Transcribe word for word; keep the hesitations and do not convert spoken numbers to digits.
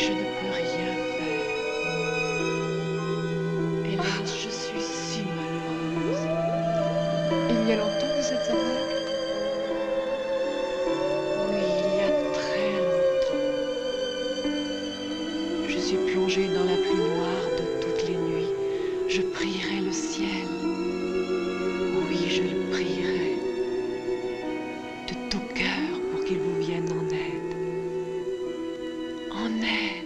je ne peux rien faire. Hélas, je suis si malheureuse. Il y a longtemps que vous êtes aveugle? Oui, il y a très longtemps. Je suis plongée dans la plus noire de toutes les nuits. Je prierai le ciel. Oui, je le prierai. De tout cœur pour qu'il vous vienne en aide. En aide.